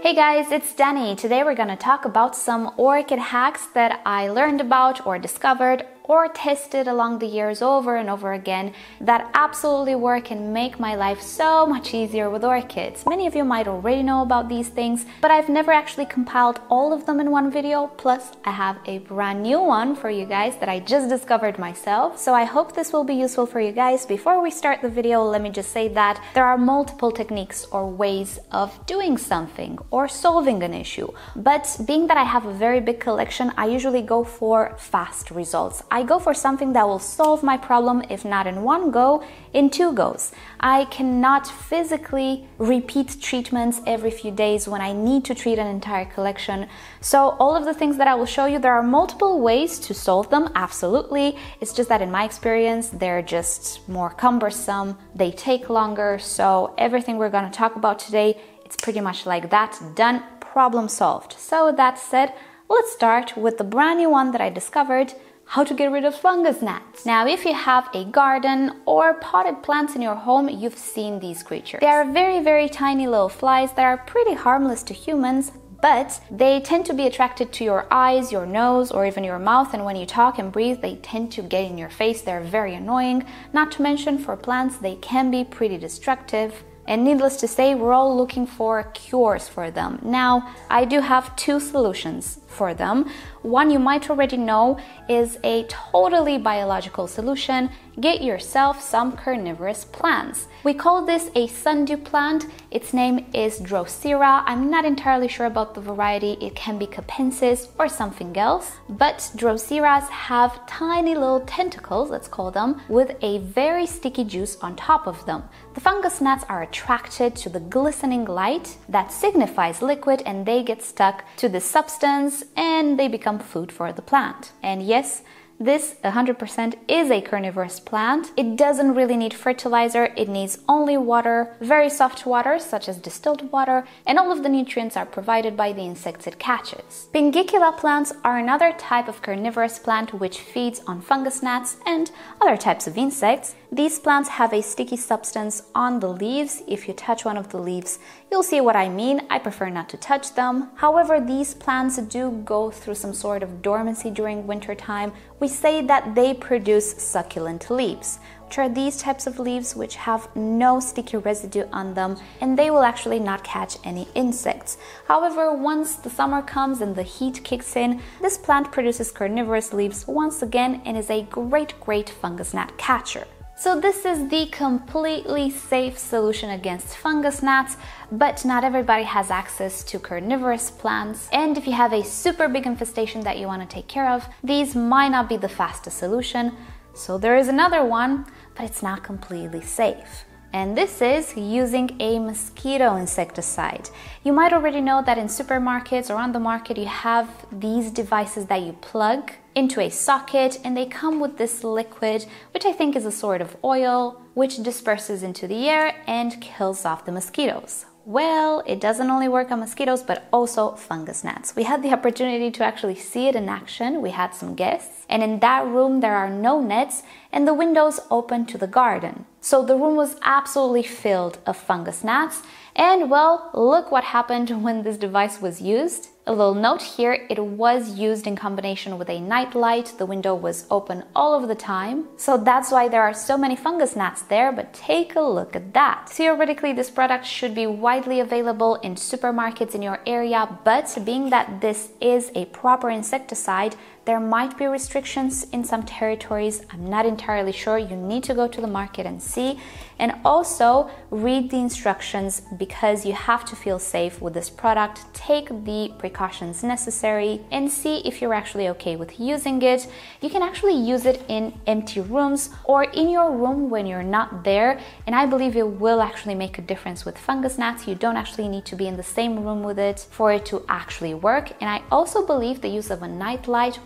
Hey guys, it's Dani. Today we're going to talk about some orchid hacks that I learned about or discovered or tested along the years over and over again that absolutely work and make my life so much easier with orchids. Many of you might already know about these things, but I've never actually compiled all of them in one video. Plus, I have a brand new one for you guys that I just discovered myself. So I hope this will be useful for you guys. Before we start the video, let me just say that there are multiple techniques or ways of doing something or solving an issue. But being that I have a very big collection, I usually go for fast results. I go for something that will solve my problem, if not in one go, in 2 goes. I cannot physically repeat treatments every few days when I need to treat an entire collection. So all of the things that I will show you, there are multiple ways to solve them, absolutely. It's just that in my experience, they're just more cumbersome, they take longer. So everything we're going to talk about today, it's pretty much like that, done, problem solved. So that said, let's start with the brand new one that I discovered: how to get rid of fungus gnats. Now, if you have a garden or potted plants in your home, you've seen these creatures. They are very, very tiny little flies that are pretty harmless to humans, but they tend to be attracted to your eyes, your nose, or even your mouth, and when you talk and breathe, they tend to get in your face. They're very annoying. Not to mention, for plants, they can be pretty destructive. And needless to say, we're all looking for cures for them. Now, I do have 2 solutions for them. One you might already know is a totally biological solution. Get yourself some carnivorous plants. We call this a sundew plant. Its name is Drosera. I'm not entirely sure about the variety. It can be capensis or something else. But Droseras have tiny little tentacles, let's call them, with a very sticky juice on top of them. The fungus gnats are attracted to the glistening light that signifies liquid, and they get stuck to this substance and they become food for the plant. And yes, this 100% is a carnivorous plant. It doesn't really need fertilizer, it needs only water, very soft water such as distilled water, and all of the nutrients are provided by the insects it catches. Pinguicula plants are another type of carnivorous plant which feeds on fungus gnats and other types of insects. These plants have a sticky substance on the leaves. If you touch one of the leaves, you'll see what I mean. I prefer not to touch them. However, these plants do go through some sort of dormancy during winter time. We say that they produce succulent leaves, which are these types of leaves which have no sticky residue on them, and they will actually not catch any insects. However, once the summer comes and the heat kicks in, this plant produces carnivorous leaves once again and is a great fungus gnat catcher. So this is the completely safe solution against fungus gnats, but not everybody has access to carnivorous plants. And if you have a super big infestation that you want to take care of, these might not be the fastest solution. So there is another one, but it's not completely safe. And this is using a mosquito insecticide. You might already know that in supermarkets or on the market, you have these devices that you plug into a socket, and they come with this liquid, which I think is a sort of oil, which disperses into the air and kills off the mosquitoes. Well, it doesn't only work on mosquitoes, but also fungus gnats. We had the opportunity to actually see it in action. We had some guests, and in that room there are no nets and the windows open to the garden. So the room was absolutely filled of fungus gnats. And well, look what happened when this device was used. A little note here, it was used in combination with a night light. The window was open all of the time. So that's why there are so many fungus gnats there, but take a look at that. Theoretically, this product should be widely available in supermarkets in your area, but being that this is a proper insecticide, there might be restrictions in some territories. I'm not entirely sure. You need to go to the market and see. And also read the instructions, because you have to feel safe with this product. Take the precautions necessary and see if you're actually okay with using it. You can actually use it in empty rooms or in your room when you're not there. And I believe it will actually make a difference with fungus gnats. You don't actually need to be in the same room with it for it to actually work. And I also believe the use of a night light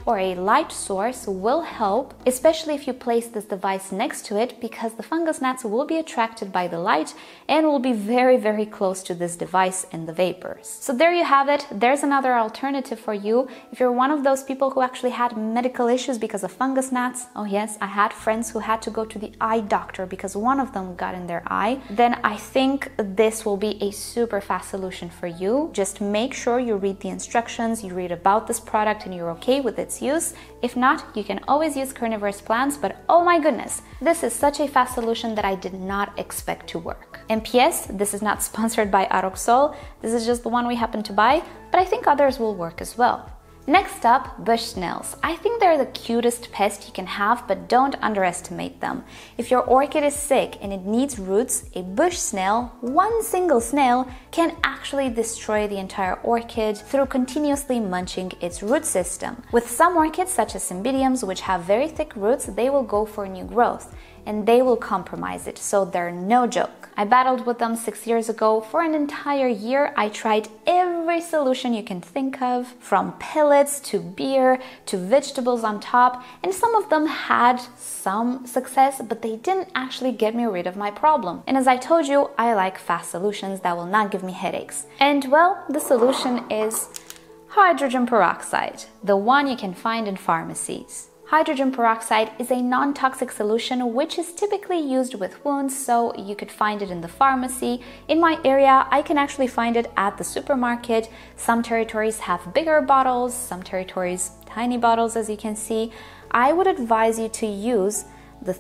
or a light source will help, especially if you place this device next to it, because the fungus gnats will be attracted by the light and will be very, very close to this device and the vapors. So there you have it. There's another alternative for you. If you're one of those people who actually had medical issues because of fungus gnats, oh yes, I had friends who had to go to the eye doctor because one of them got in their eye, then I think this will be a super fast solution for you. Just make sure you read the instructions, you read about this product and you're okay with its use. If not, you can always use carnivorous plants, but oh my goodness, this is such a fast solution that I did not expect to work. And PS, this is not sponsored by Aroxol, this is just the one we happen to buy, but I think others will work as well. Next up, bush snails. I think they're the cutest pest you can have, but don't underestimate them. If your orchid is sick and it needs roots, a bush snail, one single snail, can actually destroy the entire orchid through continuously munching its root system. With some orchids, such as cymbidiums, which have very thick roots, they will go for new growth and they will compromise it, so they're no joke. I battled with them 6 years ago. For an entire year, I tried every solution you can think of, from pellets to beer to vegetables on top, and some of them had some success, but they didn't actually get me rid of my problem. And as I told you, I like fast solutions that will not give me headaches. And well, the solution is hydrogen peroxide, the one you can find in pharmacies. Hydrogen peroxide is a non-toxic solution which is typically used with wounds, so you could find it in the pharmacy. In my area, I can actually find it at the supermarket. Some territories have bigger bottles, some territories tiny bottles, as you can see. I would advise you to use the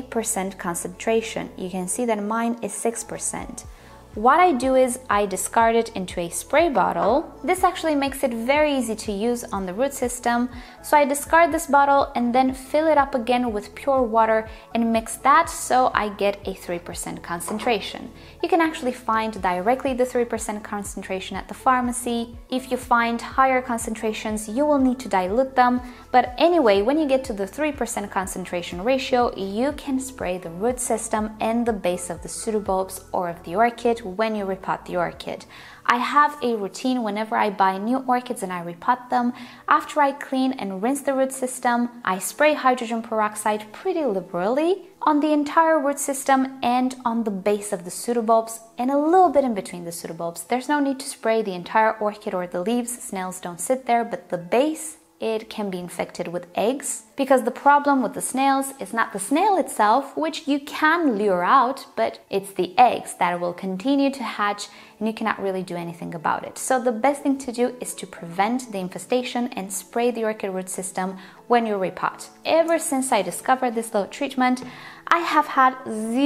3% concentration. You can see that mine is 6%. What I do is I discard it into a spray bottle. This actually makes it very easy to use on the root system. So I discard this bottle and then fill it up again with pure water and mix that so I get a 3% concentration. You can actually find directly the 3% concentration at the pharmacy. If you find higher concentrations, you will need to dilute them. But anyway, when you get to the 3% concentration ratio, you can spray the root system and the base of the pseudobulbs or of the orchid when you repot the orchid. I have a routine whenever I buy new orchids and I repot them. After I clean and rinse the root system, I spray hydrogen peroxide pretty liberally on the entire root system and on the base of the pseudobulbs and a little bit in between the pseudobulbs. There's no need to spray the entire orchid or the leaves, snails don't sit there, but the base, it can be infected with eggs, because the problem with the snails is not the snail itself, which you can lure out, but it's the eggs that will continue to hatch and you cannot really do anything about it. So the best thing to do is to prevent the infestation and spray the orchid root system when you repot. Ever since I discovered this little treatment, I have had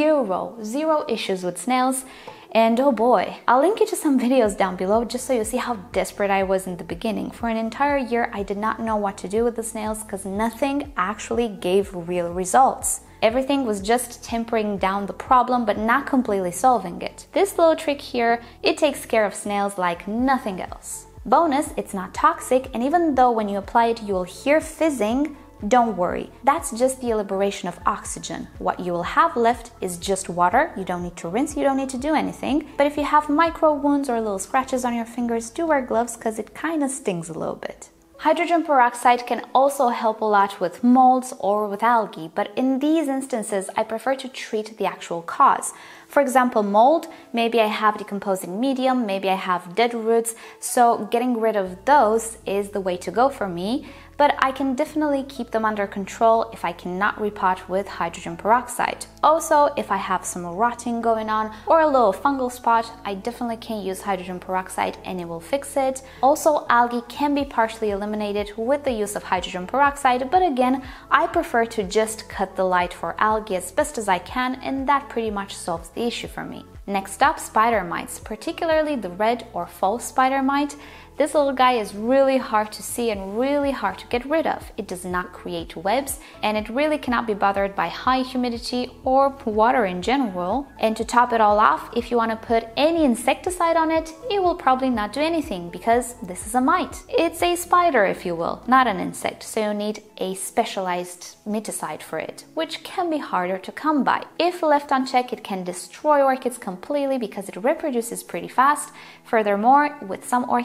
zero issues with snails. And oh boy, I'll link you to some videos down below just so you see how desperate I was in the beginning. For an entire year, I did not know what to do with the snails because nothing actually gave real results. Everything was just tempering down the problem, but not completely solving it. This little trick here, it takes care of snails like nothing else. Bonus, it's not toxic, and even though when you apply it, you will hear fizzing, don't worry, that's just the liberation of oxygen. What you will have left is just water. You don't need to rinse, you don't need to do anything. But if you have micro wounds or little scratches on your fingers, do wear gloves because it kind of stings a little bit. Hydrogen peroxide can also help a lot with molds or with algae, but in these instances, I prefer to treat the actual cause. For example, mold, maybe I have decomposing medium, maybe I have dead roots, so getting rid of those is the way to go for me. But I can definitely keep them under control if I cannot repot with hydrogen peroxide. Also, if I have some rotting going on or a little fungal spot, I definitely can use hydrogen peroxide and it will fix it. Also, algae can be partially eliminated with the use of hydrogen peroxide, but again, I prefer to just cut the light for algae as best as I can, and that pretty much solves the issue for me. Next up, spider mites, particularly the red or false spider mite. This little guy is really hard to see and really hard to get rid of. It does not create webs and it really cannot be bothered by high humidity or water in general. And to top it all off, if you want to put any insecticide on it, it will probably not do anything because this is a mite. It's a spider, if you will, not an insect, so you need a specialized miticide for it, which can be harder to come by. If left unchecked, it can destroy orchids completely because it reproduces pretty fast. Furthermore, with some orchids, it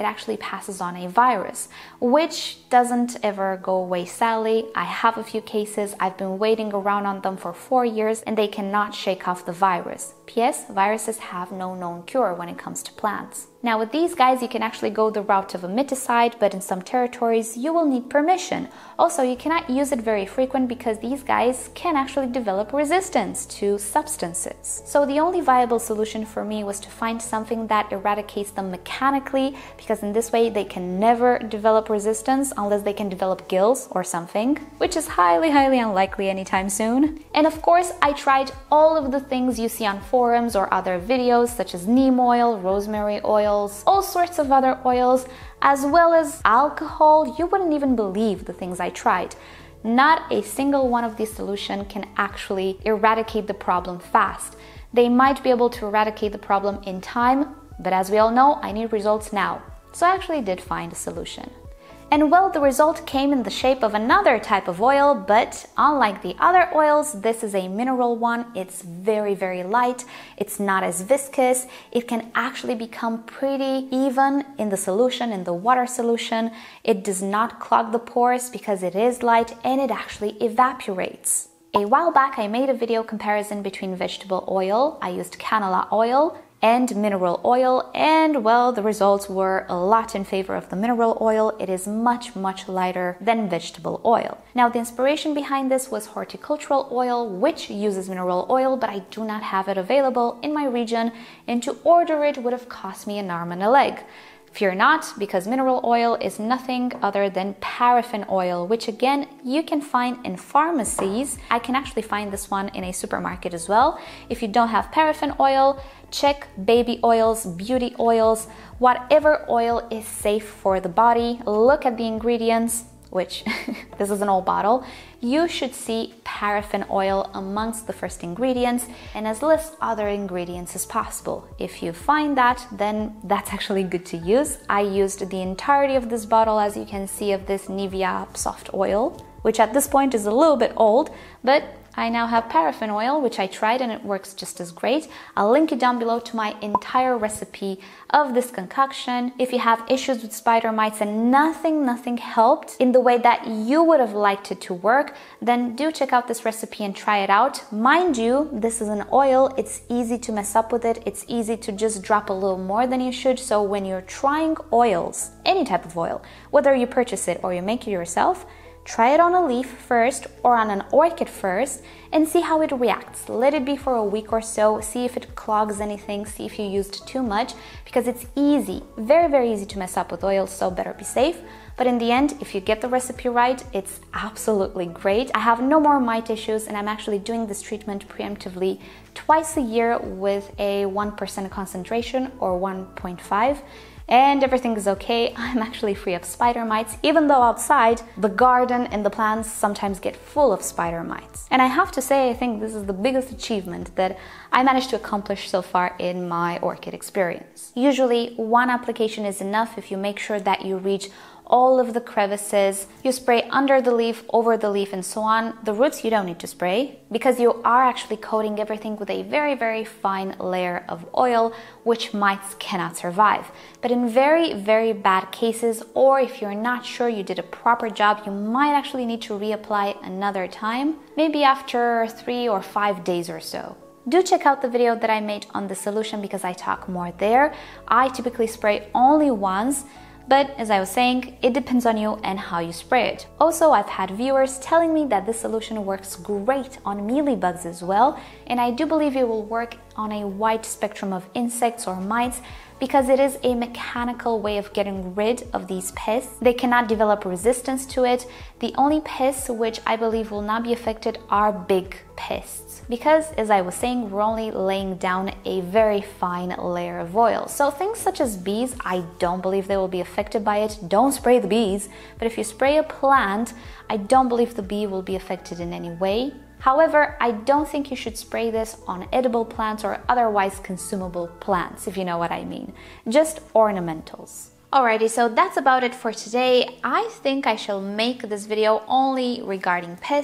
actually passes on a virus, which doesn't ever go away, sadly. I have a few cases. I've been waiting around on them for 4 years and they cannot shake off the virus. P.S. Viruses have no known cure when it comes to plants. Now with these guys, you can actually go the route of a miticide, but in some territories you will need permission. Also, you cannot use it very frequent because these guys can actually develop resistance to substances. So the only viable solution for me was to find something that eradicates them mechanically, because in this way they can never develop resistance unless they can develop gills or something, which is highly unlikely anytime soon. And of course, I tried all of the things you see on forums or other videos, such as neem oil, rosemary oils, all sorts of other oils, as well as alcohol. You wouldn't even believe the things I tried. Not a single one of these solutions can actually eradicate the problem fast. They might be able to eradicate the problem in time, but as we all know, I need results now. So I actually did find a solution. And well, the result came in the shape of another type of oil, but unlike the other oils, this is a mineral one. It's very light. It's not as viscous. It can actually become pretty even in the solution, in the water solution. It does not clog the pores because it is light, and it actually evaporates. A while back, I made a video comparison between vegetable oil. I used canola oil and mineral oil, and well, the results were a lot in favor of the mineral oil. It is much lighter than vegetable oil. Now, the inspiration behind this was horticultural oil, which uses mineral oil, but I do not have it available in my region, and to order it would have cost me an arm and a leg. Fear not, because mineral oil is nothing other than paraffin oil, which again, you can find in pharmacies. I can actually find this one in a supermarket as well. If you don't have paraffin oil, check baby oils, beauty oils, whatever oil is safe for the body. Look at the ingredients, which this is an old bottle. You should see paraffin oil amongst the first ingredients and as less other ingredients as possible. If you find that, then that's actually good to use. I used the entirety of this bottle, as you can see, of this Nivea soft oil, which at this point is a little bit old, but I now have paraffin oil, which I tried and it works just as great. I'll link it down below to my entire recipe of this concoction. If you have issues with spider mites and nothing helped in the way that you would have liked it to work, then do check out this recipe and try it out. Mind you, this is an oil. It's easy to mess up with it. It's easy to just drop a little more than you should. So when you're trying oils, any type of oil, whether you purchase it or you make it yourself, try it on a leaf first or on an orchid first and see how it reacts. Let it be for a week or so, see if it clogs anything, see if you used too much, because it's easy, very easy to mess up with oils, so better be safe. But in the end, if you get the recipe right, it's absolutely great. I have no more mite issues, and I'm actually doing this treatment preemptively twice a year with a 1% concentration or 1.5. and everything is okay. I'm actually free of spider mites, even though outside the garden and the plants sometimes get full of spider mites. And I have to say, I think this is the biggest achievement that I managed to accomplish so far in my orchid experience. Usually one application is enough if you make sure that you reach all of the crevices. You spray under the leaf, over the leaf, and so on. The roots you don't need to spray because you are actually coating everything with a very fine layer of oil, which mites cannot survive. But in very bad cases, or if you're not sure you did a proper job, you might actually need to reapply another time, maybe after 3 or 5 days or so. Do check out the video that I made on the solution because I talk more there. I typically spray only once, but as I was saying, it depends on you and how you spray it. Also, I've had viewers telling me that this solution works great on mealybugs as well, and I do believe it will work on a wide spectrum of insects or mites because it is a mechanical way of getting rid of these pests. They cannot develop resistance to it. The only pests which I believe will not be affected are big pests, because as I was saying, we're only laying down a very fine layer of oil. So things such as bees, I don't believe they will be affected by it. Don't spray the bees, but if you spray a plant, I don't believe the bee will be affected in any way. However, I don't think you should spray this on edible plants or otherwise consumable plants, if you know what I mean. Just ornamentals. Alrighty, so that's about it for today. I think I shall make this video only regarding pests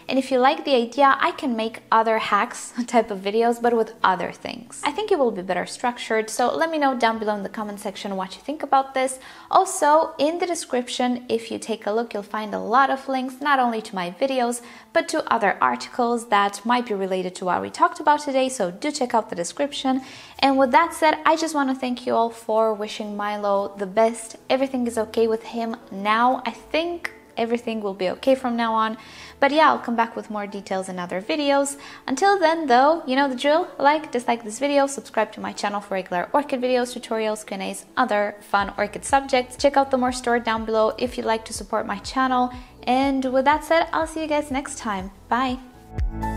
And if you like the idea, I can make other hacks type of videos, but with other things. I think it will be better structured, so let me know down below in the comment section what you think about this. Also, in the description, if you take a look, you'll find a lot of links, not only to my videos, but to other articles that might be related to what we talked about today, so do check out the description. And with that said, I just want to thank you all for wishing Milo the best. Everything is okay with him now. I think everything will be okay from now on. But yeah, I'll come back with more details in other videos. Until then though, you know the drill. Like, dislike this video, subscribe to my channel for regular orchid videos, tutorials, Q&As, other fun orchid subjects. Check out the more store down below if you'd like to support my channel. And with that said, I'll see you guys next time. Bye!